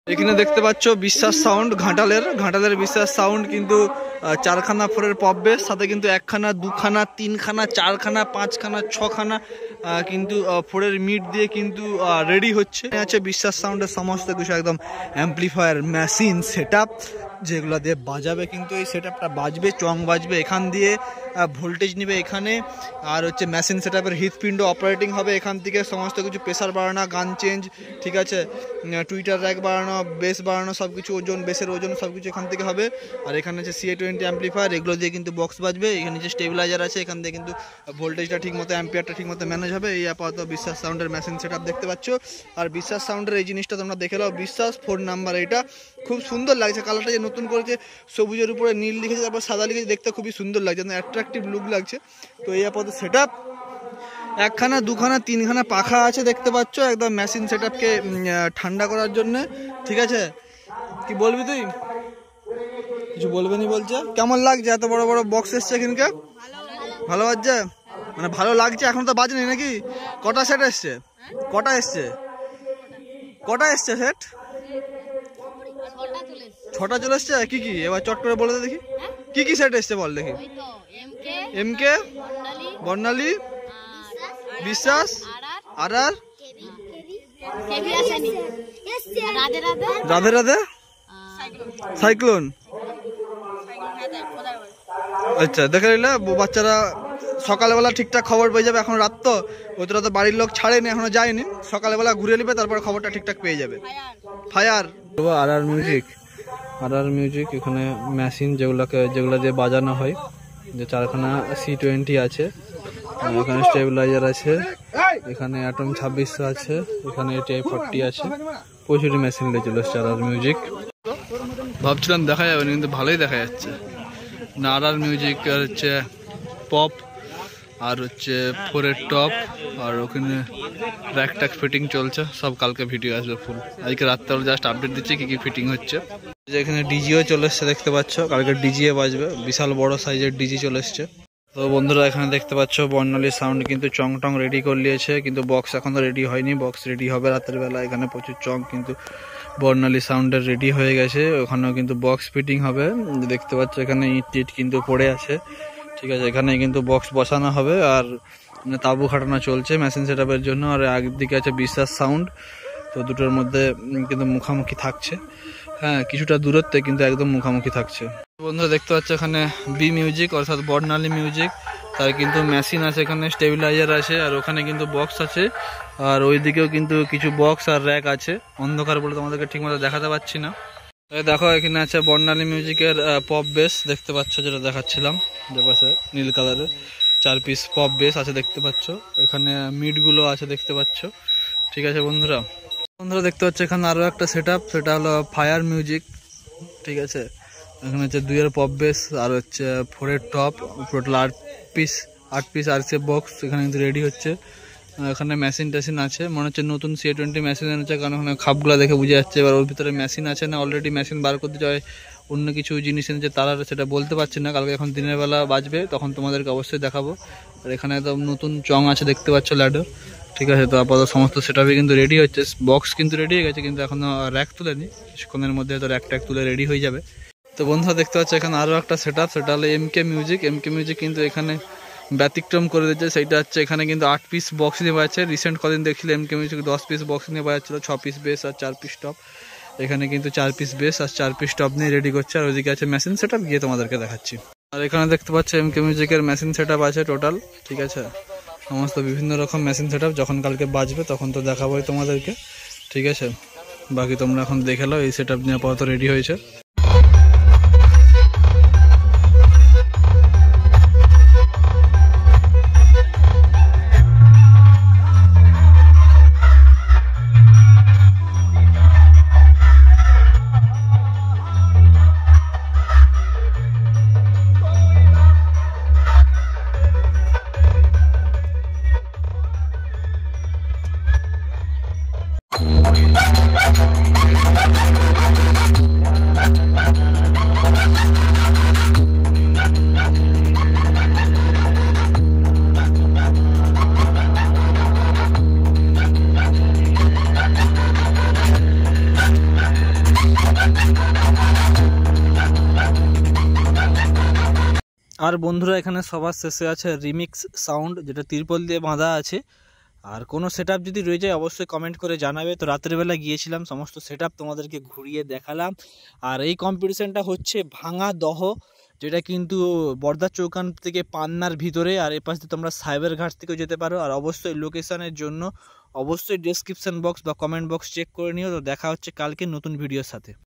এখানে দেখতে পাচ্ছ বিশ্বাস সাউন্ড ঘাটালের বিশ্বাস সাউন্ড কিন্তু চারখানা ফোরের পপ বেস, সাথে কিন্তু একখানা দুখানা তিনখানা চারখানা পাঁচখানা ছখানা কিন্তু ফোরের মিড দিয়ে কিন্তু রেডি হচ্ছে। আছে বিশ্বাস সাউন্ডের সমস্ত কিছু একদম অ্যাম্পলিফায়ার মেশিন সেটআপ যেগুলো দিয়ে বাজাবে, কিন্তু এই সেটআপটা বাজবে, চং বাজবে, এখান দিয়ে ভোল্টেজ নিবে এখানে, আর হচ্ছে মেশিন সেটআপের হৃৎপিণ্ড অপারেটিং হবে এখান থেকে, সমস্ত কিছু প্রেসার বাড়ানো, গান চেঞ্জ, ঠিক আছে, টুইটার র্যাক বাড়ানো, বেস বাড়ানো, সব কিছু ওজন, বেসের ওজন সব কিছু এখান থেকে হবে। আর এখানে হচ্ছে CA20 অ্যাম্পলিফায়ার, এগুলো দিয়ে কিন্তু বক্স বাজবে। এখানে যে স্টেবিলাইজার আছে এখান দিয়ে কিন্তু ভোল্টেজটা ঠিক মতো, অ্যাম্পিয়ারটা ঠিক মতো ম্যানেজ হবে। এই আপাতত বিশ্বাস সাউন্ডের মেশিন সেটআপ দেখতে পাচ্ছ। আর বিশ্বাস সাউন্ডের এই জিনিসটা তোমরা দেখে নাও, বিশ্বাস 4 নাম্বার, এটা খুব সুন্দর লাগছে। কালারটা যে নতুন করেছে, সবুজের উপরে নীল লিখেছে, তারপর সাদা লিখেছে, দেখতে খুবই সুন্দর লাগছে, অ্যাট্রাকটিভ লুক লাগছে। তো এই আপাতত সেটআপ, একখানা দুখানা তিনখানা পাখা আছে দেখতে পাচ্ছ, একদম মেশিন সেটআপকে ঠান্ডা করার জন্য, ঠিক আছে। কি বলবি তুই? কিছু বলবে নি বলছে। কেমন লাগছে এত বড় বড় বক্স এসছে এখানকে? ভালো লাগছে, মানে ভালো লাগছে। এখন তো বাজেনি নাকি? কটা সেট এসছে? কটা এসছে? কটা এসছে সেট? 6টা চলে এসছে। কি কি এবার চট করে বলে দে দেখি, কি কি সেট এসছে বল দেখি। এমকে, বর্ণালী, বিশ্বাস, আর রাধে রাধে, সাইক্লোন। আচ্ছা, দেখে নিলে বাচ্চারা সকালবেলা ঠিকঠাক খবর পেয়ে যাবে। এখন রাত তো, ওদের তো বাড়ির লোক ছাড়েনি, এখনো যায়নি। সকালবেলা ঘুরে নেবে, তারপরে খবরটা ঠিকঠাক পেয়ে যাবে। ফায়ার আর মিউজিক এখানে মেশিন যেগুলো দিয়ে বাজানো হয়, যে 4খানা C20 আছে, এখানে স্টেবিলাইজার আছে, এখানে অ্যাটম 2600 আছে, এখানে TI-40 আছে, প্রচুর মেশিন দিয়ে চলে এসছে আর মিউজিক। ভাবছিলাম দেখা যাবে না, কিন্তু ভালোই দেখা যাচ্ছে না। আর মিউজিক হচ্ছে পপ, আর হচ্ছে 4-এর টপ, আর ওখানে র্যাক ট্যাক ফিটিং চলছে। সব কালকে ভিডিও আসবে ফুল। আজকে রাত্রে জাস্ট আপডেট দিচ্ছি কি কি ফিটিং হচ্ছে। এখানে ডিজিও চলে এসছে দেখতে পাচ্ছ, কালকে ডিজিএ বাজবে, বিশাল বড় সাইজের ডিজি চলে এসছে। তো বন্ধুরা এখানে দেখতে পাচ্ছ বর্ণালী সাউন্ড কিন্তু চং টং রেডি করে নিয়েছে, কিন্তু বক্স এখনো রেডি হয়নি, বক্স রেডি হবে রাতের বেলা। এখানে প্রচুর চং কিন্তু বর্ণালী সাউন্ডের রেডি হয়ে গেছে, ওখানেও কিন্তু বক্স ফিটিং হবে। দেখতে পাচ্ছ এখানে ইট কিন্তু পড়ে আছে, ঠিক আছে। এখানে কিন্তু বক্স বসানো হবে, আর তাবু খাটানো চলছে মেশিন সেটআপের জন্য। আর একদিকে আছে বিশ্বাস সাউন্ড, তো দুটোর মধ্যে কিন্তু মুখামুখি থাকছে, হ্যাঁ, কিছুটা দূরত্বে কিন্তু একদম মুখামুখি থাকছে। বন্ধুরা দেখতে পাচ্ছ এখানে বি মিউজিক অর্থাৎ বর্ণালী মিউজিক, তার কিন্তু মেশিন আছে, এখানে স্টেবিলাইজার আছে, আর ওখানে কিন্তু বক্স আছে, আর ওইদিকেও কিন্তু কিছু বক্স আর র্যাক আছে। অন্ধকার বলে তোমাদেরকে ঠিকমতো দেখাতে পাচ্ছি না। দেখো এখানে আছে বর্ণালী মিউজিকের পপ বেস, দেখতে পাচ্ছ যেটা দেখাচ্ছিলাম, যে পাশে নীল কালারের 4 পিস পপ বেস আছে দেখতে পাচ্ছ। এখানে মিডগুলো আছে দেখতে পাচ্ছ, ঠিক আছে বন্ধুরা। দেখতে পাচ্ছ এখানে আরও একটা সেটআপ, সেটা হলো ফায়ার মিউজিক, ঠিক আছে। এখানে হচ্ছে 2-এর পপ বেস, আর হচ্ছে 4-এর top, total 8 piece RCA box এখানে কিন্তু রেডি হচ্ছে। এখানে মেশিন টেশিন আছে, মনে হচ্ছে নতুন CA20 মেশিন এনেছে, কারণ ওখানে খাপগুলো দেখে বুঝে যাচ্ছে। এবার ওর ভিতরে মেশিন আছে না অলরেডি মেশিন বার করতে যায়, অন্য কিছু জিনিস এনেছে, তারা সেটা বলতে পারছি না। কালকে এখন দিনের বেলা বাজবে, তখন তোমাদেরকে অবশ্যই দেখাবো। আর এখানে একদম নতুন চং আছে দেখতে পাচ্ছ, ল্যাডো, ঠিক আছে। তো আপাতত সমস্ত সেটআপই কিন্তু রেডি হচ্ছে, বক্স কিন্তু রেডি হয়ে গেছে, কিন্তু এখনো র্যাক তুলেনি, কিছুক্ষণের মধ্যে তো র্যাক ট্যাক তুলে রেডি হয়ে যাবে। তো বন্ধুরা দেখতে পাচ্ছ এখানে আরও একটা সেটআপ, সেটা হলো এমকে মিউজিক কিন্তু এখানে ব্যতিক্রম করে দিচ্ছে। সেইটা হচ্ছে এখানে কিন্তু 8 পিস বক্স নিয়ে বাজাচ্ছে। রিসেন্ট কদিন দেখছিলাম এমকে মিউজিক 10 পিস বক্স নিয়ে বাজাচ্ছিল, 6 পিস বেস আর 4 পিস টপ। এখানে কিন্তু 4 পিস বেস আর 4 পিস টপ নিয়ে রেডি করছে। আর ওইদিকে আছে মেশিন সেটআপ, গিয়ে তোমাদেরকে দেখাচ্ছি। আর এখানে দেখতে পাচ্ছ এমকে মিউজিকের মেশিন সেটআপ আছে টোটাল, ঠিক আছে। সমস্ত বিভিন্ন রকম মেশিন সেটআপ, যখন কালকে বাজবে তখন তো দেখাবোই তোমাদেরকে, ঠিক আছে। বাকি তোমরা এখন দেখে নাও, এই সেটআপ নিয়ে আপাতত রেডি হয়েছে। আর বন্ধুরা এখানে সবার শেষে আছে রিমিক্স সাউন্ড, যেটা তিরপল দিয়ে বাঁধা আছে। আর কোনো সেটআপ যদি রয়ে যায় অবশ্যই কমেন্ট করে জানাবে। তো রাত্রেবেলা গিয়েছিলাম, সমস্ত সেটআপ তোমাদেরকে ঘুরিয়ে দেখালাম। আর এই কম্পিটিশানটা হচ্ছে ভাঙাদহ, যেটা কিন্তু বর্দার চৌকান থেকে পান্নার ভিতরে। আর এপাশ দিয়ে তোমরা সাইবার ঘাট থেকেও যেতে পারো। আর অবশ্যই লোকেশানের জন্য অবশ্যই ডেসক্রিপশান বক্স বা কমেন্ট বক্স চেক করে নিও। তো দেখা হচ্ছে কালকে নতুন ভিডিওর সাথে।